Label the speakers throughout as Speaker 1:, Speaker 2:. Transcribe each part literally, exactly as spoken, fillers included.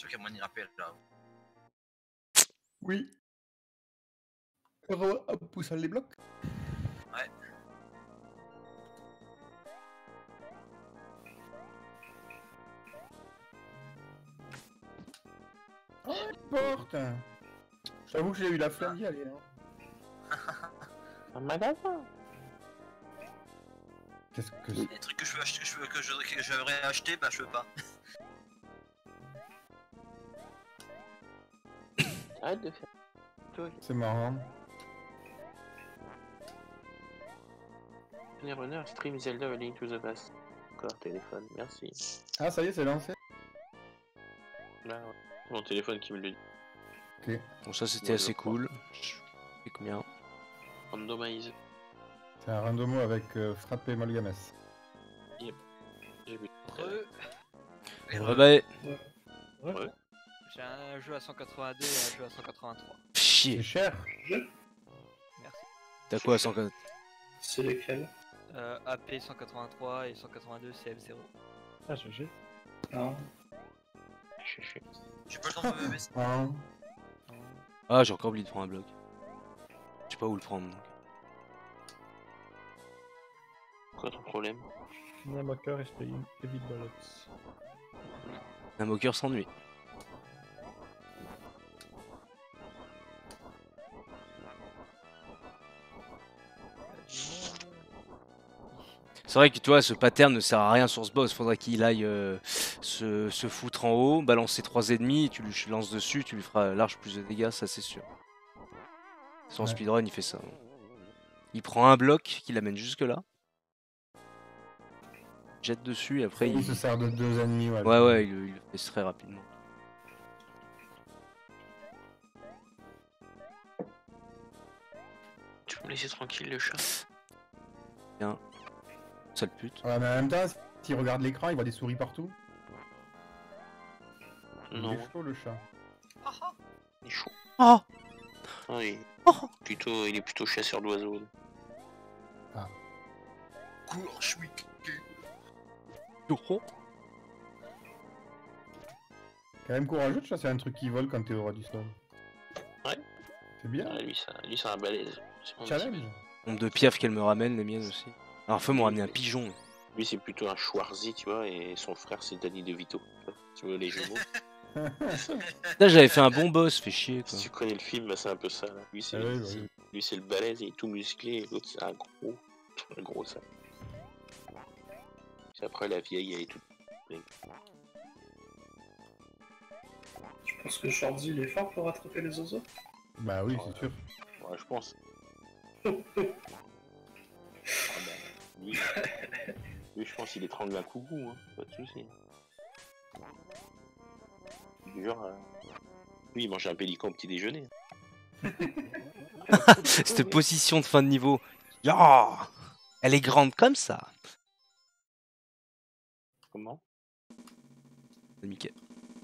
Speaker 1: Sûr qu'il y a moyen de rappel là.
Speaker 2: Oui. En poussant les blocs.
Speaker 1: Ouais.
Speaker 2: Oh, une porte. J'avoue que j'ai eu la flemme d'y aller. Hein.
Speaker 3: Un magasin.
Speaker 2: Qu'est-ce que
Speaker 1: Les trucs que je veux acheter, que je veux, que je, que j'aimerais acheter, bah je veux pas.
Speaker 3: Arrête de faire.
Speaker 2: c'est marrant.
Speaker 3: Runner, stream Zelda A Link to the Past. Encore téléphone, merci.
Speaker 2: Ah, ça y est, c'est lancé.
Speaker 3: Là, ouais. Mon téléphone qui me le dit.
Speaker 2: Ok.
Speaker 4: Bon, ça c'était assez cool. C'est combien?
Speaker 3: Randomize.
Speaker 2: C'est un randomo avec euh, frappé Malgames.
Speaker 3: Yep. J'ai vu.
Speaker 1: Re...
Speaker 4: Ouais, bah...
Speaker 3: Ouais. Ouais.
Speaker 5: J'ai un jeu à cent quatre-vingt-deux et un jeu à cent quatre-vingt-trois.
Speaker 4: Chier.
Speaker 2: C'est cher.
Speaker 5: Merci.
Speaker 4: T'as quoi à cent quatre-vingts?
Speaker 6: C'est lesquels?
Speaker 5: Euh, A P cent quatre-vingt-trois et cent quatre-vingt-deux C F zéro.
Speaker 6: Ah, G G. Non.
Speaker 1: J'ai pas le temps de me baisser.
Speaker 2: Ah.
Speaker 4: Ah, j'ai encore oublié de prendre un bloc. Je sais pas où le prendre donc.
Speaker 3: Quoi ton problème?
Speaker 6: Namoker is playing heavy bullets.
Speaker 4: Un moqueur s'ennuie. C'est vrai que tu vois, ce pattern ne sert à rien sur ce boss. Faudrait qu'il aille euh, se, se foutre en haut, balancer trois ennemis, tu lui lances dessus, tu lui feras large plus de dégâts, ça c'est sûr. Son
Speaker 2: Ouais.
Speaker 4: speedrun, il fait ça. Il prend un bloc qui l'amène jusque là. Jette dessus et après
Speaker 2: il...
Speaker 4: il
Speaker 2: se sert de deux ennemis. Ouais,
Speaker 4: ouais, ouais, il, il le fait très rapidement.
Speaker 3: Tu peux me laisser tranquille le chat?
Speaker 4: Bien. Sale pute.
Speaker 2: Ouais, mais en même temps, s'il regarde l'écran, il voit des souris partout.
Speaker 3: Non.
Speaker 2: Il est chaud le chat.
Speaker 3: Il est chaud.
Speaker 4: Oh,
Speaker 3: Ah, il...
Speaker 4: oh.
Speaker 3: Plutôt, il est plutôt chasseur d'oiseaux.
Speaker 2: Ah.
Speaker 1: Cours, schmick.
Speaker 4: Oh.
Speaker 2: Quand même courageux de chasser un truc qui vole quand t'es au roi du sol.
Speaker 3: Ouais.
Speaker 2: C'est bien.
Speaker 3: Ah, lui, ça, lui, c'est un balèze. C'est
Speaker 2: Challenge.
Speaker 4: Nombre de piafs qu'elle me ramène, les miennes aussi. Alors, faut me ramener un pigeon.
Speaker 3: Lui, c'est plutôt un Schwarzy, tu vois, et son frère, c'est Danny DeVito. Tu vois, les jumeaux.
Speaker 4: Là, j'avais fait un bon boss, fait chier quoi.
Speaker 3: Si tu connais le film, bah, c'est un peu ça. Là. Lui, c'est
Speaker 2: Ah oui,
Speaker 3: c'est-
Speaker 2: oui.
Speaker 3: lui, c'est le balèze, il est tout musclé, et l'autre, c'est un gros. Un gros ça. Puis après, la vieille, elle est toute.
Speaker 6: Tu penses que Shorty il est fort pour rattraper les oiseaux?
Speaker 2: Bah oui, c'est sûr.
Speaker 3: Ouais, je pense. Ah bah, lui, lui, je pense qu'il étrangle un coucou, hein. Pas de soucis. Genre, euh... lui, il mange un pélican au petit déjeuner.
Speaker 4: Cette position de fin de niveau. Ya, elle est grande comme ça.
Speaker 3: Comment?
Speaker 4: Mickey.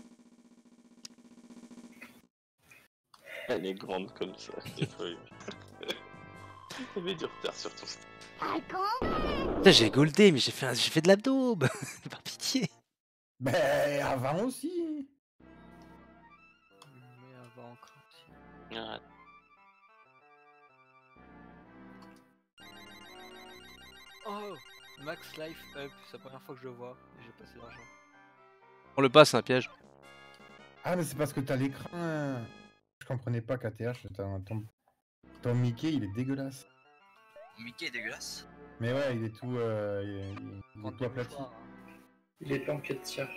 Speaker 3: Elle est grande comme ça. Il met du retard sur ton st-
Speaker 4: Putain, j'ai goldé, mais j'ai fait, un... j'ai fait de l'abdo. Par pitié.
Speaker 2: Mais avant aussi.
Speaker 5: Mais avant encore aussi.
Speaker 3: Ah,
Speaker 5: Oh, Max Life Up, c'est la première fois que je le vois et j'ai passé de l'argent.
Speaker 4: On le passe, c'est un piège.
Speaker 2: Ah, mais c'est parce que t'as l'écran. hein. Je comprenais pas K T H. Ton... Ton... ton Mickey, il est dégueulasse.
Speaker 1: Mickey est dégueulasse.
Speaker 2: Mais ouais, il est tout. Euh... Il est, il est
Speaker 5: Quand
Speaker 2: tout
Speaker 5: tu
Speaker 2: aplati.
Speaker 5: vois, hein.
Speaker 6: Il est pas en quatre tiers.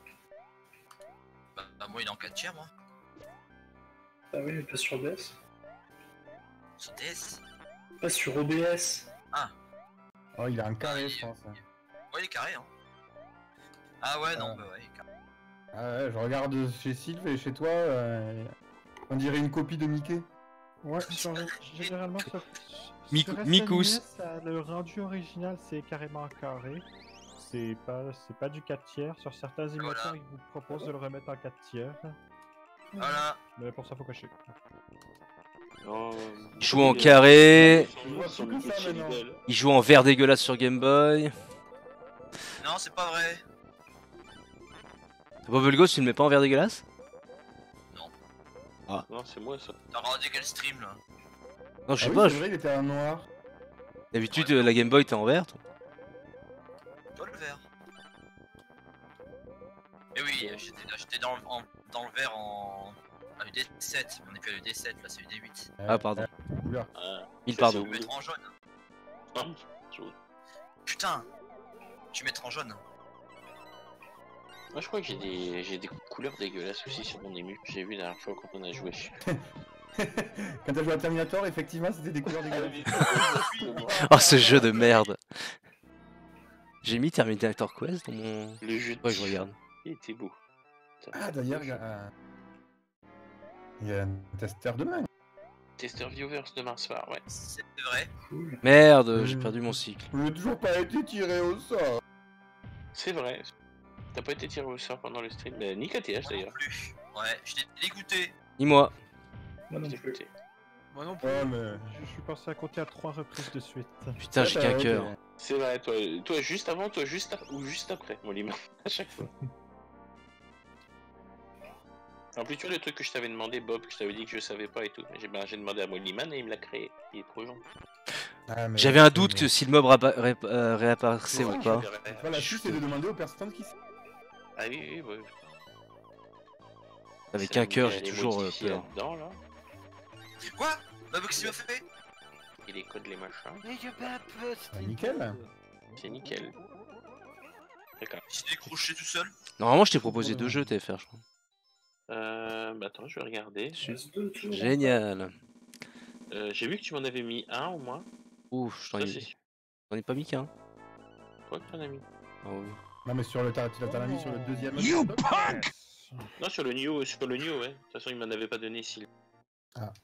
Speaker 1: Bah, bah, moi il est en quatre tiers moi.
Speaker 6: Ah oui, mais pas sur O B S.
Speaker 1: Sur D S.
Speaker 6: Pas sur O B S.
Speaker 2: Oh, il a un carré,
Speaker 1: Ah,
Speaker 2: je pense. hein.
Speaker 1: Ouais il est carré hein. Ah ouais non
Speaker 2: Ah.
Speaker 1: bah ouais il est carré.
Speaker 2: Ah ouais, je regarde chez Sylve et chez toi. Euh... On dirait une copie de Mickey.
Speaker 7: Ouais, sur- généralement sur,
Speaker 4: Mic-
Speaker 7: sur
Speaker 4: Micous.
Speaker 7: S N E S, ça, le rendu original c'est carrément carré. C'est pas, c'est pas du quatre tiers. Sur certains émulateurs,
Speaker 1: Voilà.
Speaker 7: ils vous proposent de le remettre en quatre tiers.
Speaker 1: Voilà.
Speaker 7: Mais pour ça, faut cocher.
Speaker 3: non.
Speaker 4: Il joue en carré.
Speaker 2: Je vois
Speaker 3: Sur
Speaker 2: plus que
Speaker 3: Mickey
Speaker 2: ça,
Speaker 3: chez
Speaker 2: maintenant.
Speaker 3: Lidl.
Speaker 4: Il joue en vert dégueulasse sur Game Boy.
Speaker 1: Non c'est pas vrai.
Speaker 4: Bubble Ghost, tu le mets pas en vert dégueulasse?
Speaker 3: Non, c'est moi ça.
Speaker 1: T'as regardé quel stream là?
Speaker 4: Non, je
Speaker 2: Ah
Speaker 4: sais
Speaker 2: oui,
Speaker 4: pas.
Speaker 2: c'est
Speaker 4: je-
Speaker 2: vrai, il était en noir.
Speaker 4: D'habitude, euh, la Game Boy, t'es en vert. toi.
Speaker 1: Toi le vert. Eh oui, j'étais j'étais dans, le- en- dans le vert en. à l'U D sept, on est plus à l'U D sept, là c'est l'U D huit.
Speaker 4: Ah, pardon.
Speaker 2: Euh, couleur.
Speaker 3: Ah,
Speaker 4: Mille
Speaker 3: ça,
Speaker 4: pardon.
Speaker 3: c'est
Speaker 1: Tu
Speaker 3: au
Speaker 1: mettre en jaune.
Speaker 3: Non, je-
Speaker 1: Putain! Tu mettre en jaune.
Speaker 3: Moi je crois que j'ai des j'ai des couleurs dégueulasses aussi sur mon ému. J'ai vu la dernière fois quand on a joué.
Speaker 2: Quand t'as joué à Terminator, effectivement, c'était des couleurs dégueulasses.
Speaker 4: Oh, ce jeu de merde. J'ai mis Terminator Quest dans mon.
Speaker 3: Le jeu de
Speaker 4: Ouais, je regarde.
Speaker 3: il était beau. Putain.
Speaker 2: Ah, d'ailleurs, il y a un... Il y a un testeur de main.
Speaker 3: Tester Viewers de Mars Var, ouais.
Speaker 1: C'est vrai.
Speaker 6: Cool.
Speaker 4: Merde, j'ai
Speaker 2: Euh.
Speaker 4: perdu mon cycle.
Speaker 2: Je n'ai toujours pas été tiré au sort.
Speaker 3: C'est vrai. T'as pas été tiré au sort pendant le stream. Bah, ni K T H
Speaker 1: Moi non
Speaker 3: d'ailleurs.
Speaker 1: plus. Ouais, j'étais dégoûté.
Speaker 4: Ni moi.
Speaker 6: Moi non
Speaker 3: J'ai
Speaker 6: plus.
Speaker 3: écouté.
Speaker 5: Moi non plus.
Speaker 2: Ouais, mais...
Speaker 7: Je suis passé à compter à trois reprises de suite.
Speaker 4: Putain, j'ai
Speaker 2: Ouais,
Speaker 4: qu'un
Speaker 2: bah,
Speaker 4: cœur.
Speaker 2: ok.
Speaker 3: C'est vrai, toi, toi juste avant, toi juste ap- ou juste après, mon limon, à chaque fois. En plus, tu vois le truc que je t'avais demandé, Bob, que je t'avais dit que je savais pas et tout. J'ai ben, j'ai demandé à Mollyman et il me l'a créé. Il est trop gentil.
Speaker 2: Ah, mais-
Speaker 4: J'avais un doute
Speaker 2: mais-
Speaker 4: que si le mob rapa- ré- euh, réapparaissait
Speaker 3: Ouais,
Speaker 4: ou
Speaker 3: je
Speaker 4: pas.
Speaker 3: verrai.
Speaker 2: Voilà, si c'est de demander aux personnes qui...
Speaker 3: Ah oui, oui, oui.
Speaker 4: Avec
Speaker 3: Ça
Speaker 4: un
Speaker 3: me
Speaker 4: cœur,
Speaker 3: met
Speaker 4: j'ai
Speaker 3: les
Speaker 4: toujours euh,
Speaker 3: modifiés
Speaker 4: peur.
Speaker 3: là-dedans, là.
Speaker 1: Quoi? Bah, qu'est-ce qu'il m'a fait?
Speaker 3: Et les codes, les machins.
Speaker 2: Ah, nickel.
Speaker 3: C'est nickel. D'accord.
Speaker 1: Il s'est décroché tout seul.
Speaker 4: Normalement, je t'ai proposé deux jeux T F R, je crois.
Speaker 3: Euh, bah attends, je vais regarder.
Speaker 6: Il reste deux tours.
Speaker 4: Génial.
Speaker 3: Euh, J'ai vu que tu m'en avais mis un au moins.
Speaker 4: Ouf, je t'en
Speaker 3: Ça,
Speaker 4: ai,
Speaker 3: c'est
Speaker 4: j'en
Speaker 3: sûr.
Speaker 4: ai pas mis qu'un.
Speaker 3: Quoi que t'en as mis?
Speaker 4: Ah oui.
Speaker 2: Non, mais sur le... T'as t'as- t'as mis sur le deuxième...
Speaker 7: You
Speaker 3: Non, sur le New, sur le New, ouais. De toute façon, il m'en avait pas donné s'il.
Speaker 2: Ah.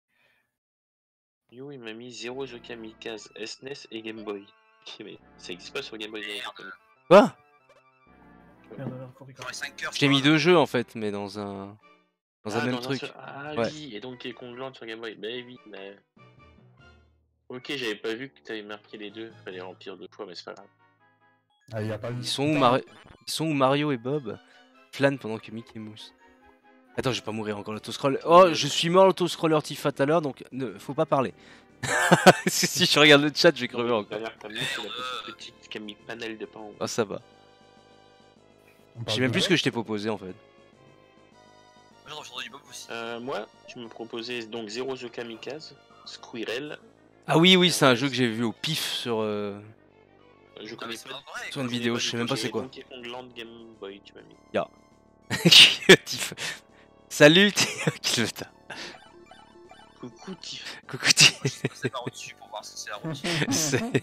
Speaker 3: New, il m'a mis zéro The Kamikaze, S N E S et Game Boy. Ok, mais ça existe pas sur Game Boy.
Speaker 1: Merde.
Speaker 4: Quoi?
Speaker 1: J'aurais cinq cœurs.
Speaker 4: Je t'ai mis deux jeux en fait, mais dans un. Dans un
Speaker 3: Ah,
Speaker 4: même
Speaker 3: dans
Speaker 4: truc.
Speaker 3: seul- Ah
Speaker 4: Ouais.
Speaker 3: oui, et donc King Land sur Game Boy. Bah oui, mais. Ok, j'avais pas vu que t'avais marqué les deux. Fallait remplir deux fois, mais c'est pas grave.
Speaker 2: Ah, il y a pas...
Speaker 4: Ils sont où, Mar- Ils sont où Mario et Bob flânent pendant que Mickey mousse. Attends, je vais pas mourir encore l'autoscroll. Oh, je suis mort l'autoscroller Tifa tout à l'heure, donc ne faut pas parler. si, si je regarde le chat, je vais crever
Speaker 3: La
Speaker 4: encore.
Speaker 3: dernière que t'as mis, c'est la petite, petite qui a mis panel de pain.
Speaker 4: Ah, ça va.
Speaker 2: On
Speaker 4: Je
Speaker 2: parle
Speaker 4: sais même
Speaker 2: de
Speaker 4: plus ce
Speaker 2: quoi
Speaker 4: que je t'ai proposé en fait.
Speaker 1: Moi j'ai entendu du Bob aussi.
Speaker 3: Euh, moi, tu me proposais donc zéro The Kamikaze, Squirrel.
Speaker 4: Ah oui, oui, c'est un jeu que j'ai vu au pif sur. euh,
Speaker 3: Je
Speaker 1: Ah, mais
Speaker 3: connais
Speaker 1: c'est
Speaker 3: pas.
Speaker 1: pas vrai.
Speaker 4: Sur une
Speaker 3: je connais
Speaker 4: vidéo,
Speaker 3: pas
Speaker 4: je
Speaker 3: du
Speaker 4: sais même
Speaker 3: tout,
Speaker 4: pas
Speaker 3: j'ai
Speaker 4: c'est quoi.
Speaker 3: Donkey Kong Land Game Boy, tu m'as mis.
Speaker 4: Tiff. Salut, Tiff.
Speaker 3: Coucou Tiff.
Speaker 4: Coucou, Tiff.
Speaker 1: Je passais par au-dessus pour voir si c'est la route.
Speaker 4: C'est-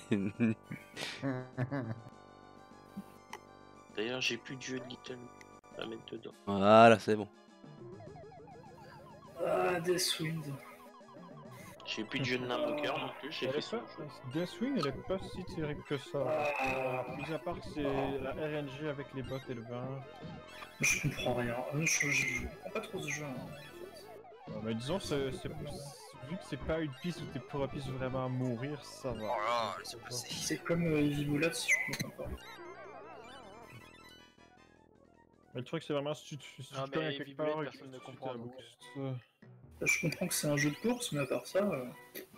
Speaker 3: D'ailleurs, j'ai plus de jeu de Little. On va mettre dedans.
Speaker 4: Voilà, c'est bon.
Speaker 6: Ah, Deathwind.
Speaker 3: J'ai plus de jeu de Namboker non plus, j'ai
Speaker 7: Elle
Speaker 3: fait
Speaker 7: est
Speaker 3: ça.
Speaker 7: pas... Deathwing, elle est pas si terrible que ça.
Speaker 6: Ah,
Speaker 7: Mis à part que c'est la R N G avec les bottes et le vin.
Speaker 6: je comprends rien. Euh, Je, je, je comprends pas trop ce jeu. hein.
Speaker 7: Ouais, mais disons, c'est, c'est- vu que c'est pas une piste où t'es propice vraiment à mourir, ça va.
Speaker 1: Oh là, laissez passer.
Speaker 6: C'est comme euh, Heavy Bullets, si je comprends pas.
Speaker 7: Mais le truc, c'est vraiment si tu, si tu
Speaker 5: Non,
Speaker 7: te cognes à
Speaker 5: mais
Speaker 7: quelque
Speaker 5: Heavy
Speaker 7: part,
Speaker 5: Bullet,
Speaker 7: et que
Speaker 5: personne ne
Speaker 7: tu
Speaker 5: comprend,
Speaker 7: te
Speaker 5: donc,
Speaker 7: boost, euh,
Speaker 6: Là, je comprends que c'est un jeu de course, mais à part ça. euh,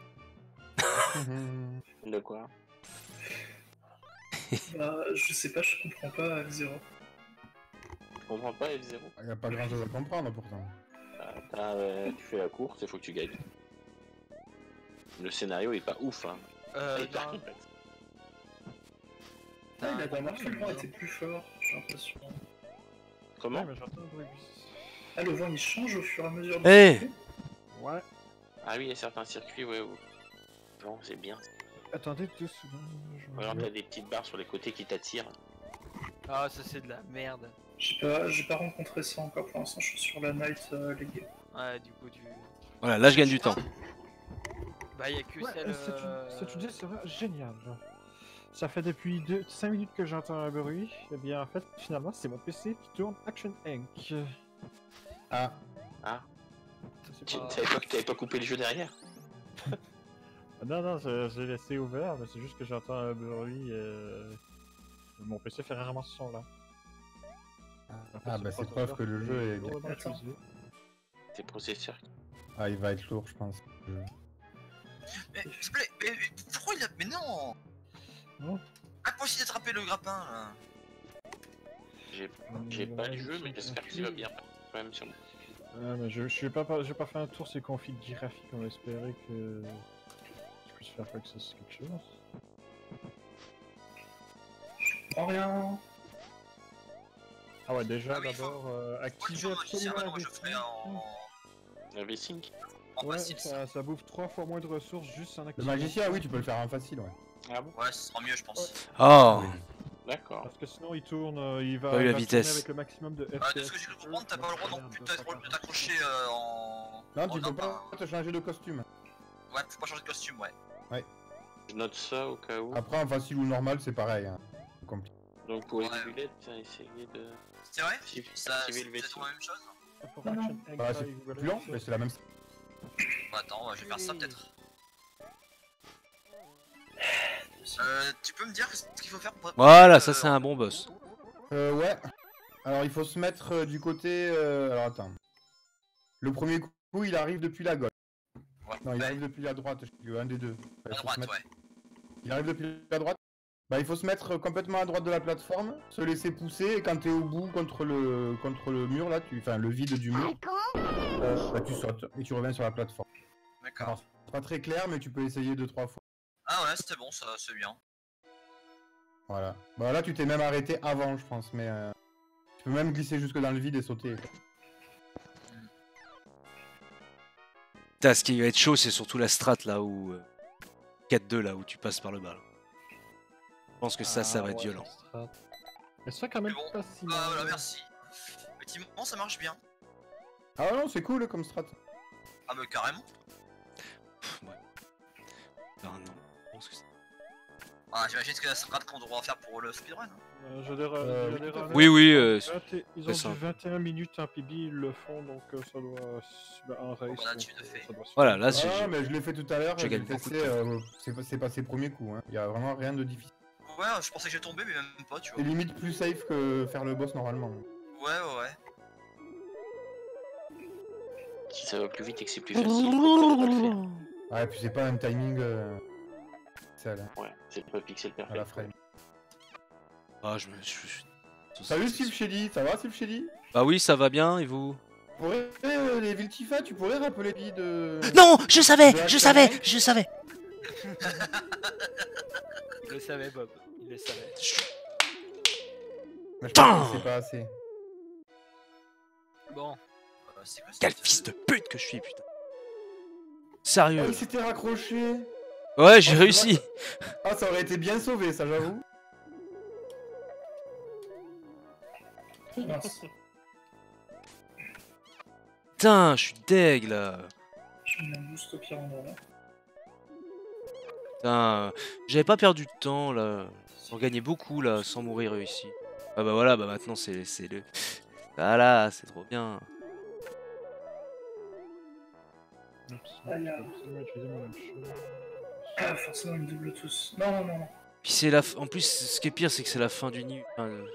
Speaker 3: De quoi?
Speaker 6: bah, je sais pas, je comprends pas F-Zero.
Speaker 3: Je comprends pas F zéro.
Speaker 2: Il n'y a pas grand chose à comprendre pourtant.
Speaker 3: Ah, t'as, euh, tu fais la course, il faut que tu gagnes. Le scénario est pas ouf, hein.
Speaker 5: Euh,
Speaker 3: Il est pas
Speaker 5: non,
Speaker 3: complexe.
Speaker 6: Ah, la dernière fois, le vent
Speaker 5: non.
Speaker 6: était plus fort, j'ai l'impression.
Speaker 3: Comment?
Speaker 7: Ouais, mais j'entends le bruit.
Speaker 6: Ah, le vent il change au fur et à mesure.
Speaker 4: Eh
Speaker 6: du
Speaker 7: Ouais.
Speaker 3: Ah oui, il y a certains circuits, ouais. où- Bon, c'est bien.
Speaker 7: Attendez deux secondes. je
Speaker 3: Par exemple,
Speaker 7: regarde.
Speaker 3: t'as des petites barres sur les côtés qui t'attirent.
Speaker 5: Ah, ça c'est de la merde.
Speaker 6: J'ai pas, j'ai pas rencontré ça encore pour l'instant, je suis sur la Night euh, League.
Speaker 5: Ouais, du coup, du.
Speaker 4: Voilà, là je gagne du temps.
Speaker 5: Bah, y'a que
Speaker 7: Ouais,
Speaker 5: celle.
Speaker 7: c'est une,
Speaker 5: euh,
Speaker 7: c'est une idée, c'est vrai, génial. genre. Ça fait depuis cinq minutes que j'entends un bruit. Et bien, en fait, finalement, c'est mon P C qui tourne Action Inc.
Speaker 2: Ah,
Speaker 3: Ah,
Speaker 7: Ça, c'est
Speaker 3: tu
Speaker 7: pas-
Speaker 3: savais pas que t'avais pas coupé le jeu derrière?
Speaker 7: Non, non, je, je l'ai laissé ouvert, mais c'est juste que j'entends un bruit. Euh... Mon P C fait rarement ce son là. En fait,
Speaker 2: ah
Speaker 7: c'est
Speaker 2: bah
Speaker 7: le
Speaker 2: c'est
Speaker 7: processeur
Speaker 2: preuve que le jeu est bien.
Speaker 7: lourdement
Speaker 6: Attends.
Speaker 7: utilisé.
Speaker 3: tes processeurs.
Speaker 2: Ah, il va être lourd, je pense. Euh,
Speaker 1: Mais, s'il te plaît, mais, mais pourquoi il a. Mais non
Speaker 7: Non.
Speaker 1: Impossible d'attraper le grappin là.
Speaker 3: J'ai j'ai
Speaker 7: Hum,
Speaker 3: pas
Speaker 7: ouais,
Speaker 3: le jeu,
Speaker 7: je
Speaker 3: mais
Speaker 7: sais
Speaker 3: j'espère
Speaker 7: pas.
Speaker 3: qu'il va bien. Quand même sur mon.
Speaker 7: Ah, mais je je vais pas, pas- j'ai pas fait un tour sur les configs graphiques, on va espérer que je puisse faire quoi que ce soit quelque chose.
Speaker 6: Oh rien.
Speaker 7: Ah ouais, déjà
Speaker 1: Ah oui, faut-
Speaker 7: d'abord euh,
Speaker 1: Moi,
Speaker 7: activer
Speaker 1: toujours magicien,
Speaker 7: absolument
Speaker 1: maintenant
Speaker 7: la
Speaker 1: je ferai
Speaker 7: vessie.
Speaker 1: en.
Speaker 3: La V-Sync.
Speaker 1: En
Speaker 7: Ouais,
Speaker 1: facile.
Speaker 7: ça, ça bouffe trois fois moins de ressources juste en
Speaker 2: Le
Speaker 7: activant.
Speaker 2: magicien, oui, tu peux le faire en facile, ouais.
Speaker 3: Ah bon?
Speaker 1: Ouais, ce sera mieux, je pense.
Speaker 4: Oh
Speaker 3: D'accord.
Speaker 7: Parce que sinon il tourne, euh, il va,
Speaker 4: Pas eu la
Speaker 7: il va
Speaker 4: vitesse.
Speaker 7: tourner avec le maximum de F P S.
Speaker 1: Ah, de ce que j'ai cru comprendre, t'as pas le droit non plus de de t'accrocher euh, en.
Speaker 2: Non,
Speaker 1: en
Speaker 2: tu peux
Speaker 1: lapin.
Speaker 2: pas te changer de costume.
Speaker 1: Ouais, faut pas changer de costume, ouais.
Speaker 3: Je note ça au cas où.
Speaker 2: Après, en facile ou normal, c'est pareil. Hein. C'est compliqué.
Speaker 3: Donc pour les
Speaker 1: Ouais.
Speaker 3: bullets, t'as essayé de.
Speaker 1: C'est vrai
Speaker 3: Activer
Speaker 1: Ça,
Speaker 3: activer
Speaker 1: c'est
Speaker 3: le
Speaker 1: peut-être
Speaker 3: vaisseau.
Speaker 1: la même chose.
Speaker 7: Pour Action Egg
Speaker 2: Bah, c'est
Speaker 7: Drive, voilà,
Speaker 2: plus lent,
Speaker 7: ça.
Speaker 2: mais c'est la même.
Speaker 1: Bah, attends, ouais, je vais faire ça peut-être. Euh, tu peux me dire ce qu'il faut faire pour.
Speaker 4: Voilà,
Speaker 1: euh,
Speaker 4: ça c'est un bon boss.
Speaker 2: Euh, ouais. Alors, il faut se mettre euh, du côté. Euh... Alors, attends. Le premier coup, il arrive depuis la gauche.
Speaker 1: Ouais.
Speaker 2: Non, il
Speaker 1: Ouais.
Speaker 2: arrive depuis la droite, je sais plus, un des deux.
Speaker 1: À
Speaker 2: Il faut se
Speaker 1: droite,
Speaker 2: mettre-
Speaker 1: ouais.
Speaker 2: Il arrive depuis la droite. Bah, il faut se mettre complètement à droite de la plateforme, se laisser pousser, et quand t'es au bout contre le contre le mur là, tu, enfin le vide du mur, euh, bah, tu sautes et tu reviens sur la plateforme.
Speaker 1: D'accord.
Speaker 2: Alors, c'est pas très clair, mais tu peux essayer deux trois fois.
Speaker 1: Ah ouais, c'était bon, ça, c'est bien.
Speaker 2: Voilà. Bah là, tu t'es même arrêté avant, je pense, mais euh, tu peux même glisser jusque dans le vide et sauter.
Speaker 4: Putain, ce qui va être chaud, c'est surtout la strat là où. euh, quatre deux là où tu passes par le bas. là. Je pense que ça, ça
Speaker 7: Ah,
Speaker 4: va être
Speaker 7: ouais,
Speaker 4: violent.
Speaker 7: ça sera- Mais ça quand même
Speaker 1: Mais bon,
Speaker 7: pas si mal.
Speaker 1: Ah voilà, merci. Effectivement, ça marche bien.
Speaker 2: Ah non, c'est cool comme strat.
Speaker 1: Ah bah carrément.
Speaker 4: Pff, ouais. Ah non. Je pense que c'est-
Speaker 1: Ah, j'imagine que la strat qu'on devra faire pour le speedrun. Hein.
Speaker 7: Euh, je les ra-
Speaker 2: Euh,
Speaker 7: je les ramène.
Speaker 4: Oui, oui, euh,
Speaker 7: vingt et- Ils
Speaker 4: c'est
Speaker 7: ont
Speaker 4: ça.
Speaker 7: du vingt et un minutes en P B, ils le font donc euh, ça doit. bah, en race.
Speaker 1: Voilà,
Speaker 7: donc,
Speaker 1: tu le
Speaker 7: euh,
Speaker 1: fais.
Speaker 7: ça doit se
Speaker 4: Voilà,
Speaker 7: faire.
Speaker 4: là c'est.
Speaker 2: Ah, mais je l'ai fait tout à l'heure,
Speaker 4: Je
Speaker 2: j'ai
Speaker 4: gagne beaucoup de
Speaker 2: testé, euh, c'est pas- c'est pas ses premiers coups, hein. Il y a vraiment rien de difficile.
Speaker 1: Ouais, je pensais que j'ai tombé, mais même pas, tu
Speaker 2: C'est
Speaker 1: vois.
Speaker 2: limite plus safe que faire le boss normalement.
Speaker 1: Ouais, ouais, ouais.
Speaker 3: Si ça va plus vite et que c'est plus facile, pourquoi ne pas le faire?
Speaker 2: Ouais, et puis c'est pas un timing euh, pixel, hein,
Speaker 3: Ouais, c'est pas pixel
Speaker 2: à la
Speaker 3: perfect.
Speaker 2: frame.
Speaker 4: Ah, je me. je- je-
Speaker 2: Salut Steve Shady, ça va Steve Shady?
Speaker 4: Bah oui, ça va bien, et vous?
Speaker 2: Tu pourrais, euh, les Viltifa, tu pourrais rappeler lui de...
Speaker 4: Non, je savais,
Speaker 2: De
Speaker 4: je savais,
Speaker 2: Action
Speaker 4: je savais.
Speaker 5: Il le savait, Bob. Il le savait.
Speaker 2: Mais je
Speaker 4: Putain
Speaker 2: pense que c'est pas assez.
Speaker 5: Bon,
Speaker 1: Euh, c'est quoi ça
Speaker 4: Quel fils de pute que je suis, putain.
Speaker 2: Oh,
Speaker 4: Sérieux.
Speaker 2: il s'était raccroché.
Speaker 4: Ouais, j'ai
Speaker 2: Oh, c'est
Speaker 4: réussi.
Speaker 2: Ah, ça aurait été bien sauvé, ça j'avoue.
Speaker 6: Mince.
Speaker 4: Putain, je suis deg là.
Speaker 6: Je mets un boost au pire endroit.
Speaker 4: Putain, j'avais pas perdu de temps là. On gagnait beaucoup là, sans mourir ici. Ah bah voilà, bah maintenant c'est c'est le. Voilà, c'est trop bien.
Speaker 7: Oups,
Speaker 6: Ah, il y a-
Speaker 7: je vais absolument utiliser mon même chose.
Speaker 6: Ah, forcément une double tous. Non, non, non, non.
Speaker 4: Puis c'est la. f- En plus, ce qui est pire, c'est que c'est la fin du niveau. Enfin, euh,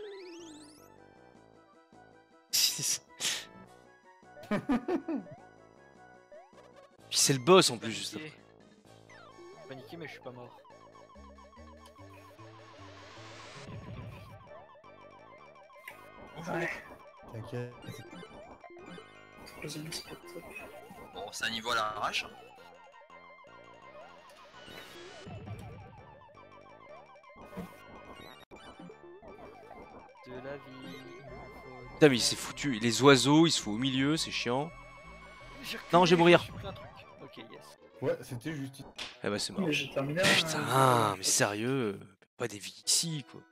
Speaker 4: Puis c'est le boss en plus, juste après.
Speaker 5: paniqué. Paniqué, mais je suis pas mort.
Speaker 6: Ouais.
Speaker 2: T'inquiète.
Speaker 6: Troisième, c'est pas top.
Speaker 1: Bon, c'est un niveau à l'arrache. hein.
Speaker 5: De la vie.
Speaker 4: Putain, mais il s'est foutu. Les oiseaux, ils se font au milieu, c'est chiant.
Speaker 5: J'ai
Speaker 4: Non, je vais
Speaker 5: reculé,
Speaker 4: mourir.
Speaker 5: j'ai pris un truc. Ok, yes.
Speaker 2: Ouais, c'était juste.
Speaker 4: Eh bah, c'est mort.
Speaker 6: Mais j'ai terminé. hein,
Speaker 4: Putain,
Speaker 6: euh,
Speaker 4: mais sérieux. Pas des vies ici, quoi.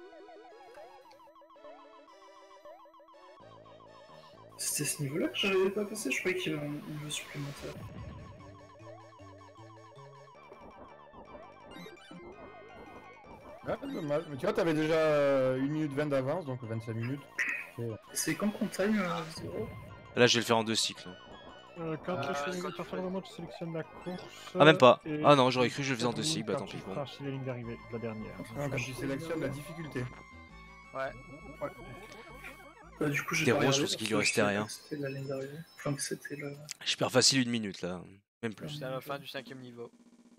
Speaker 6: C'était ce niveau-là que j'avais pas passé, je croyais qu'il y avait un niveau supplémentaire.
Speaker 2: Ah, dommage. Mais tu vois, t'avais déjà euh, une minute vingt d'avance, donc vingt-cinq minutes.
Speaker 6: C'est quand qu'on time euh, zéro
Speaker 4: Là, je vais le faire en deux cycles.
Speaker 7: Euh, quand
Speaker 2: Ah,
Speaker 7: tu sélectionnes-
Speaker 1: ça,
Speaker 7: à partir du moment où tu sélectionnes la course.
Speaker 4: Ah, même pas.
Speaker 7: et-
Speaker 4: Ah non, j'aurais cru que je le faisais en deux cycles, bah
Speaker 7: quand
Speaker 4: tant
Speaker 7: tu
Speaker 4: pis. Bon.
Speaker 7: franchis la ligne d'arrivée de la dernière.
Speaker 2: Ah, quand tu sélectionnes la difficulté.
Speaker 5: Ouais.
Speaker 6: Ouais. Bah, du coup, j'ai
Speaker 4: T'es
Speaker 6: pas
Speaker 4: rose,
Speaker 6: regardé
Speaker 4: je pense qu'il lui
Speaker 6: parce que
Speaker 4: restait
Speaker 6: je savais
Speaker 4: rien.
Speaker 6: que C'était la ligne d'arrivée. Enfin, que c'était le.
Speaker 4: Je perds facile une minute là, même plus.
Speaker 5: C'est à la fin du cinquième niveau.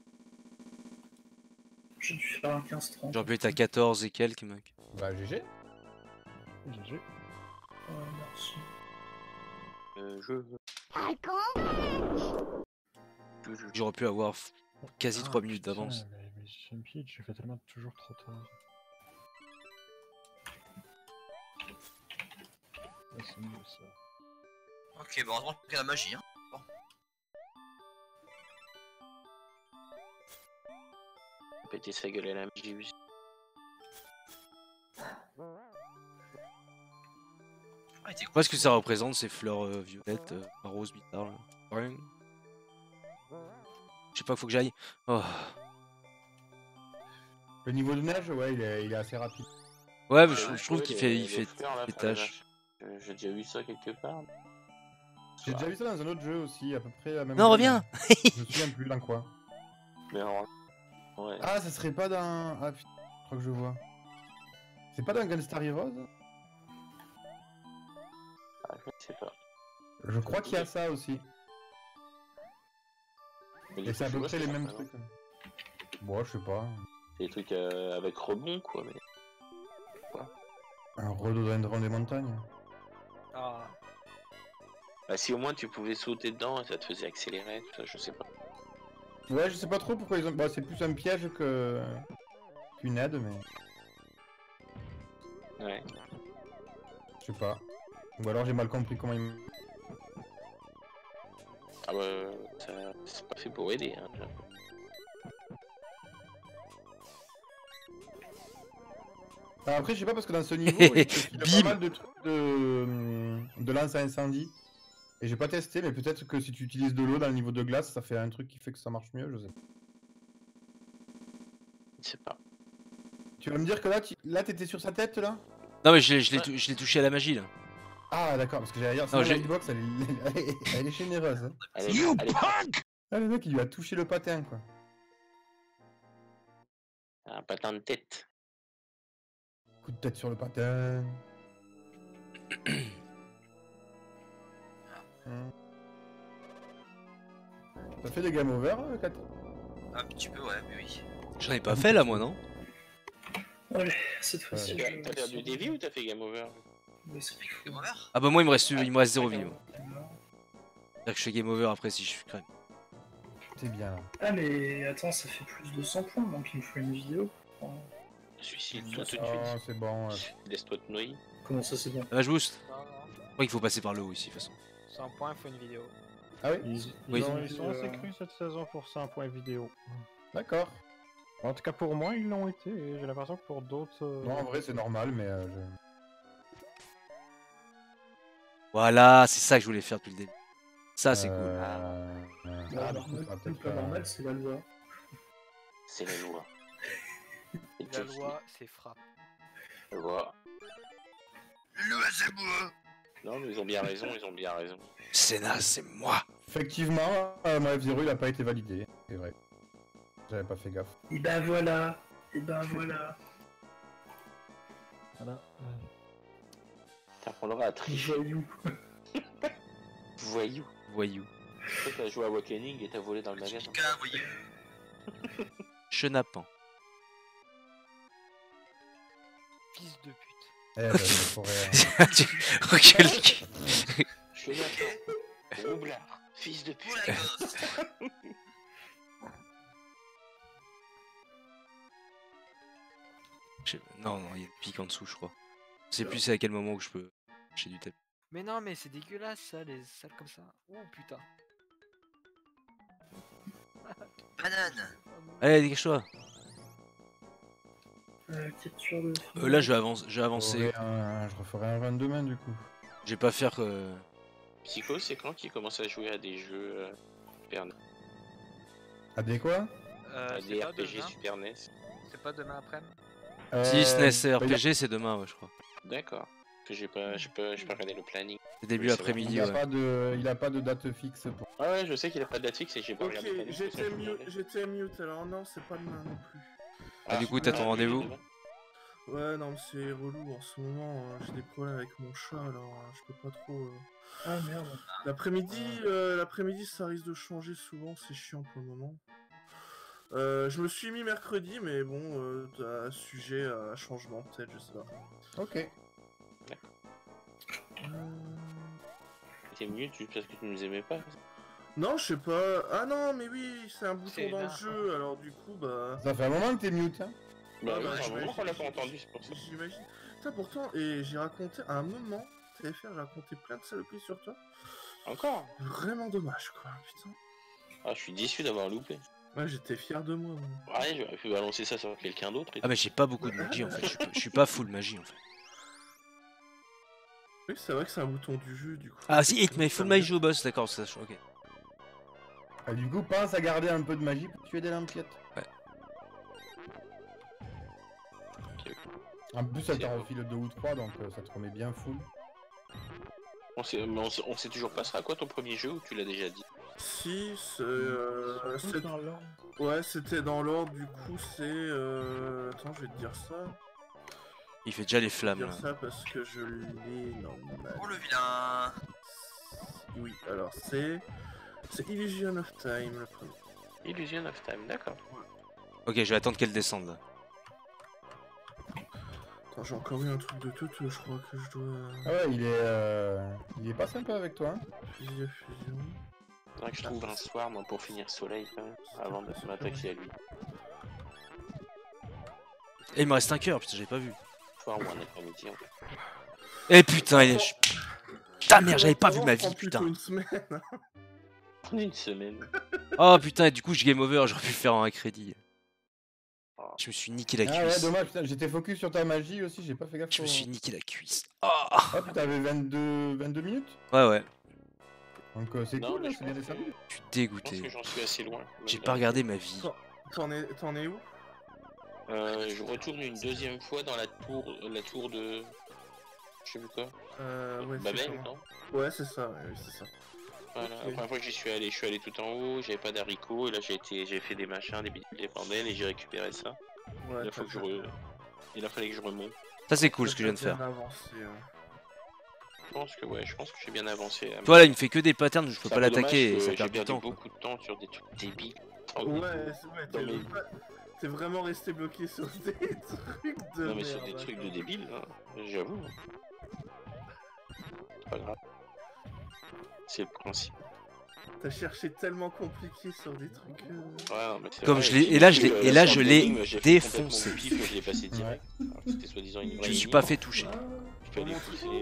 Speaker 6: J'ai dû faire un quinze trente.
Speaker 4: J'aurais pu être à quatorze et quelques, mec.
Speaker 2: Bah, G G.
Speaker 7: G G.
Speaker 6: Ouais, merci.
Speaker 3: Euh, je veux.
Speaker 4: J'aurais pu avoir f- quasi
Speaker 7: Ah,
Speaker 4: trois minutes
Speaker 7: putain,
Speaker 4: d'avance.
Speaker 7: Mais, mais j'ai me pied, je fais tellement toujours trop tard. Ah, c'est mieux ça.
Speaker 1: Ok, bon, heureusement qu'il y a la magie. Hein.
Speaker 3: Péter sa gueule à la magie aussi.
Speaker 1: Ah, il était
Speaker 4: Je sais pas ce que ça représente ces fleurs euh, violettes, euh, rose, bizarre. là. Ouais. Je sais pas, faut que j'aille. Oh.
Speaker 2: Le niveau de neige, ouais, il est, il est assez rapide.
Speaker 4: Ouais, mais
Speaker 3: Ouais,
Speaker 4: je, je trouve
Speaker 3: ouais,
Speaker 4: qu'il
Speaker 3: les-
Speaker 4: fait,
Speaker 3: les
Speaker 4: il fait
Speaker 3: fleurs, là,
Speaker 4: des
Speaker 3: enfin, les
Speaker 4: tâches.
Speaker 3: vaches. Euh, J'ai déjà vu ça quelque part.
Speaker 2: J'ai déjà vu ça dans un autre jeu aussi, à peu près la même.
Speaker 4: Non,
Speaker 2: gamme.
Speaker 4: reviens.
Speaker 2: Je me souviens plus dans quoi.
Speaker 3: Mais alors, ouais.
Speaker 2: Ah, ça serait pas dans. Ah putain, je crois que je vois. C'est pas dans Gunstar Heroes?
Speaker 3: Ah, je ne sais pas.
Speaker 2: Je crois qu'il y a ça aussi.
Speaker 3: Mais du
Speaker 2: Et
Speaker 3: coup,
Speaker 2: c'est à
Speaker 3: je
Speaker 2: peu
Speaker 3: vois
Speaker 2: près
Speaker 3: ce
Speaker 2: les
Speaker 3: que
Speaker 2: mêmes
Speaker 3: ça
Speaker 2: trucs. Bon, je sais pas.
Speaker 3: C'est des trucs euh, avec rebond, quoi. Mais...
Speaker 2: Un rhododendron des montagnes.
Speaker 5: Ah,
Speaker 3: Bah, si au moins tu pouvais sauter dedans, ça te faisait accélérer, tout ça, je sais pas.
Speaker 2: Ouais, je sais pas trop pourquoi ils ont. Bah, c'est plus un piège que. qu'une aide, mais.
Speaker 3: Ouais.
Speaker 2: Je sais pas. Ou alors j'ai mal compris comment ils.
Speaker 3: Ah bah, ça... c'est pas fait pour aider, hein. déjà.
Speaker 2: Ah, après, je sais pas parce que dans ce niveau, il y a
Speaker 4: Bim.
Speaker 2: pas mal de trucs de, de lance à incendie. Et j'ai pas testé, mais peut-être que si tu utilises de l'eau dans le niveau de glace, ça fait un truc qui fait que ça marche mieux, je sais.
Speaker 3: Je sais pas.
Speaker 2: Tu vas me dire que là, tu... là t'étais sur sa tête, là?
Speaker 4: Non, mais je l'ai je l'ai
Speaker 3: Ouais.
Speaker 4: tou- je l'ai touché à la magie là.
Speaker 2: Ah, d'accord, parce que j'allais dire,
Speaker 4: Non,
Speaker 2: sinon,
Speaker 4: j'ai-
Speaker 2: la hitbox, elle est, elle est- elle est généreuse. Hein.
Speaker 3: Allez, allez,
Speaker 2: Ah, le mec, il lui a touché le patin, quoi.
Speaker 3: un patin de tête.
Speaker 2: Coup de tête sur le patin. Hmm. T'as fait des game over, euh, Kat?
Speaker 1: Un petit peu, ouais, mais oui.
Speaker 4: J'en ai pas fait là, moi, non?
Speaker 6: Allez, cette fois-ci.
Speaker 2: Ouais.
Speaker 6: je-
Speaker 3: T'as perdu des vies ou t'as fait game over?
Speaker 6: Mais c'est fou.
Speaker 1: Game over.
Speaker 4: Ah bah, moi, il me reste, il me reste zéro vie. moi.
Speaker 6: Ah,
Speaker 4: C'est-à-dire que je fais game over après si je suis crème.
Speaker 2: C'est bien.
Speaker 6: Ah, mais attends, ça fait plus de cent points, donc il me faut une vidéo. Oh,
Speaker 3: Suicide-toi tout de
Speaker 2: Oh,
Speaker 3: suite.
Speaker 2: c'est bon. ouais.
Speaker 3: Laisse-toi te noyer.
Speaker 6: comment ça, c'est bon?
Speaker 4: Ah, je boost.
Speaker 5: non, non.
Speaker 4: Je crois qu'il faut passer par le haut ici, de toute façon.
Speaker 5: cent points, il faut une vidéo.
Speaker 2: Ah oui?
Speaker 7: Ils, ils
Speaker 4: Oui.
Speaker 7: ont- ils sont
Speaker 6: Euh,
Speaker 7: assez crus cette saison pour cent points vidéo.
Speaker 2: D'accord.
Speaker 7: En tout cas pour moi ils l'ont été, et j'ai l'impression que pour d'autres... euh,
Speaker 2: Non, en vrai, c'est normal, mais euh, je...
Speaker 4: Voilà, c'est ça que je voulais faire depuis le début. Ça, c'est cool.
Speaker 2: Euh, euh,
Speaker 6: Ah,
Speaker 2: ah,
Speaker 6: normal,
Speaker 2: du coup, ça va
Speaker 6: le
Speaker 2: peut-être
Speaker 6: pas
Speaker 2: pas-
Speaker 6: normal, c'est la loi.
Speaker 3: C'est la loi. C'est
Speaker 5: La
Speaker 3: juste
Speaker 5: loi, c'est frappe.
Speaker 3: la loi.
Speaker 1: Le c'est moi.
Speaker 3: Non, mais ils ont bien raison, ils ont bien raison.
Speaker 4: Sénat, c'est moi.
Speaker 2: Effectivement, euh, mon F zéro il a pas été validé, c'est vrai. J'avais pas fait gaffe.
Speaker 6: Et ben voilà, et ben voilà.
Speaker 7: Voilà. Euh,
Speaker 3: T'apprendras à tricher.
Speaker 6: Joyou.
Speaker 3: Voyou.
Speaker 4: Voyou.
Speaker 3: Toi, t'as joué à Awakening et t'as volé dans le
Speaker 1: Petit
Speaker 3: magasin.
Speaker 1: Pika, voyez.
Speaker 4: Chenapan.
Speaker 5: Fils de pute.
Speaker 2: Eh ben, je pourrais, euh,
Speaker 4: Recule.
Speaker 3: Je suis d'accord. Roublard. Fils de
Speaker 1: Oh
Speaker 3: pute.
Speaker 1: la gosse.
Speaker 4: Je sais- Non, non, il y a le pic en dessous, je crois. Je sais plus c'est à quel moment que je peux lâcher du tapis.
Speaker 5: Mais non, mais c'est dégueulasse ça, les salles comme ça. Oh putain.
Speaker 1: Banane.
Speaker 4: Allez, dégage-toi.
Speaker 6: Euh, capture de...
Speaker 4: Euh, là, je vais, avancer, je vais
Speaker 2: je
Speaker 4: avancer.
Speaker 2: referai un- je referai un run demain du coup.
Speaker 4: Je vais pas faire. euh,
Speaker 3: Psycho, c'est quand qu'il commence à jouer à des jeux euh, Super N E S,
Speaker 2: Ah, des quoi?
Speaker 5: Euh,
Speaker 3: à
Speaker 5: c'est
Speaker 3: des
Speaker 5: pas
Speaker 3: R P G
Speaker 5: demain
Speaker 3: Super N E S?
Speaker 5: C'est pas demain après-midi
Speaker 2: Euh,
Speaker 4: Si S N E S et
Speaker 2: bah,
Speaker 4: R P G, c'est demain, ouais, je crois.
Speaker 3: D'accord. Que j'ai pas, j'ai pas, j'ai pas regardé le planning.
Speaker 4: C'est début
Speaker 3: Oui, c'est
Speaker 2: Il
Speaker 4: après-midi,
Speaker 2: a,
Speaker 4: ouais.
Speaker 2: pas de... il a pas de date fixe pour...
Speaker 3: Ah ouais, je sais qu'il a pas de date fixe et j'ai pas
Speaker 8: Ok,
Speaker 3: regardé le planning. c'est pour ça
Speaker 8: j'étais
Speaker 3: que je me
Speaker 8: mute,
Speaker 3: demandais.
Speaker 8: j'étais mute, alors non, c'est pas demain non plus.
Speaker 4: Ah, du coup, t'as ton
Speaker 3: Ah,
Speaker 4: rendez-vous
Speaker 3: demain.
Speaker 8: Ouais, non, mais c'est relou en ce moment. euh, J'ai des problèmes avec mon chat, alors euh, je peux pas trop. euh.
Speaker 6: Ah merde.
Speaker 8: L'après-midi, euh, l'après-midi, ça risque de changer souvent. C'est chiant pour le moment. Euh, je me suis mis mercredi, mais bon, euh, t'as sujet à changement, peut-être, je sais pas.
Speaker 2: Ok.
Speaker 3: T'es mute juste parce que tu nous aimais pas.
Speaker 8: Non, je sais pas. Ah non, mais oui, c'est un bouton
Speaker 5: C'est
Speaker 8: dans le
Speaker 5: là.
Speaker 8: jeu, alors du coup, bah.
Speaker 2: Ça fait un moment que t'es mute, hein.
Speaker 3: Bah,
Speaker 8: Ah,
Speaker 3: oui,
Speaker 8: bah,
Speaker 3: c'est un moment
Speaker 8: j'imagine-
Speaker 3: qu'on l'a pas entendu, c'est pour ça.
Speaker 8: J'imagine. Putain, pourtant, et j'ai raconté à un moment, T F R, j'ai raconté plein de saloperies sur toi.
Speaker 3: Encore?
Speaker 8: Vraiment dommage, quoi, putain.
Speaker 3: Ah, je suis déçu d'avoir loupé.
Speaker 8: Ouais, j'étais fier de moi. moi.
Speaker 3: Ouais, j'aurais pu balancer ça sur quelqu'un d'autre. et
Speaker 4: Ah, mais j'ai pas beaucoup de magie en fait. Je suis pas- Je suis pas full magie en fait.
Speaker 8: Oui, c'est vrai que c'est un bouton du jeu, du coup.
Speaker 4: Ah, si, hit, mais full magie au boss, d'accord, ça, ok.
Speaker 2: Ah, du coup, pense à garder un peu de magie pour tuer des lampiettes.
Speaker 4: Ouais.
Speaker 2: En plus, ça t'en refile deux ou trois, donc euh, ça te remet bien full.
Speaker 3: On sait, mais on sait, on sait toujours pas, ça à quoi ton premier jeu ou tu l'as déjà dit?
Speaker 8: Si, c'est. Euh,
Speaker 7: Tout
Speaker 8: c'est-
Speaker 7: dans l'ordre.
Speaker 8: ouais, c'était dans l'ordre, du coup, c'est. Euh... Attends, je vais te dire ça.
Speaker 4: Il fait déjà les
Speaker 8: Je vais
Speaker 4: flammes
Speaker 8: te
Speaker 4: là.
Speaker 8: dire ça parce que je l'ai normal.
Speaker 1: Oh le vilain.
Speaker 8: Oui, alors c'est. C'est Illusion of Time, le premier.
Speaker 3: Illusion of Time, d'accord.
Speaker 4: Ok, je vais attendre qu'elle descende là.
Speaker 8: Attends, j'ai encore eu un truc de tout, je crois que je dois.
Speaker 2: Ah ouais, il est, euh... il est pas sympa avec toi, hein.
Speaker 8: Fusil à fusion.
Speaker 3: Faudrait que je trouve un soir, moi, pour finir soleil, quand même, avant de m'attaquer à lui.
Speaker 4: Et il me reste un cœur, putain, j'avais pas vu.
Speaker 3: Soir ou un après-midi, en fait.
Speaker 4: Eh putain, il est. Putain, merde, j'avais pas vu ma vie,
Speaker 8: Prends plutôt
Speaker 4: putain.
Speaker 8: une semaine.
Speaker 3: Prenez une semaine.
Speaker 4: Oh putain, et du coup, je game over, j'aurais pu le faire en un crédit. Je me suis niqué la
Speaker 2: Ah ouais,
Speaker 4: cuisse.
Speaker 2: dommage, putain, j'étais focus sur ta magie aussi, j'ai pas fait gaffe.
Speaker 4: Je me
Speaker 2: au-
Speaker 4: suis niqué la cuisse. Oh.
Speaker 2: Hop, t'avais vingt-deux... vingt-deux minutes.
Speaker 4: Ouais, ouais,
Speaker 2: Donc euh, c'est
Speaker 3: Non,
Speaker 2: cool,
Speaker 3: mais
Speaker 2: là,
Speaker 3: je
Speaker 2: c'est bien
Speaker 3: pense que-
Speaker 2: descendu.
Speaker 4: je suis
Speaker 3: Je pense
Speaker 4: dégoûté.
Speaker 3: que j'en suis assez loin.
Speaker 4: J'ai
Speaker 3: Même
Speaker 4: pas
Speaker 3: là.
Speaker 4: regardé ma vie.
Speaker 8: T'en es, t'en es où?
Speaker 3: Euh, je retourne une deuxième fois dans la tour, la tour de... Je sais plus quoi.
Speaker 8: Euh, ouais, c'est
Speaker 3: Babel,
Speaker 8: comment
Speaker 3: non?
Speaker 8: Ouais, c'est ça, ouais, oui, c'est ça.
Speaker 3: Voilà,
Speaker 8: Ok.
Speaker 3: la première fois que j'y suis allé, je suis allé tout en haut, j'avais pas d'haricots, et là j'ai été, j'ai fait des machins, des bidules, des bordels, et j'ai récupéré ça.
Speaker 8: Ouais,
Speaker 3: Il faut que je re... Il a fallu que je remonte.
Speaker 4: Ça, c'est cool ce que je viens de faire.
Speaker 3: Je pense que ouais, je pense que j'ai bien avancé.
Speaker 4: Toi là, il me fait que des patterns où je peux
Speaker 3: C'est
Speaker 4: pas
Speaker 3: un peu
Speaker 4: l'attaquer
Speaker 3: dommage
Speaker 4: et
Speaker 3: que
Speaker 4: ça
Speaker 3: j'ai
Speaker 4: perd du
Speaker 3: perdu
Speaker 4: temps. quoi.
Speaker 3: beaucoup de temps sur des trucs débiles.
Speaker 8: Ouais, c'est ouais,
Speaker 3: Dans
Speaker 8: t'es
Speaker 3: mes-
Speaker 8: pas- t'es vraiment resté bloqué sur des trucs de
Speaker 3: Non mais
Speaker 8: merde.
Speaker 3: sur des trucs de débiles, hein, j'avoue. C'est pas grave. C'est le principe.
Speaker 8: T'as cherché tellement compliqué sur des trucs. euh,
Speaker 3: Ouais, non, mais c'est
Speaker 4: Comme
Speaker 3: vrai,
Speaker 4: je l'ai-
Speaker 3: j'ai
Speaker 4: et là,
Speaker 3: vu,
Speaker 4: je l'ai-
Speaker 3: euh,
Speaker 4: et là,
Speaker 3: sur
Speaker 4: je
Speaker 3: le
Speaker 4: l'ai
Speaker 3: énigme, j'ai fait complètement
Speaker 4: défoncé.
Speaker 3: mon pif, je l'ai passé direct. Alors que c'était soi-disant une vraie
Speaker 4: Je me suis
Speaker 3: énigme.
Speaker 4: pas fait toucher.
Speaker 3: Il fallait pousser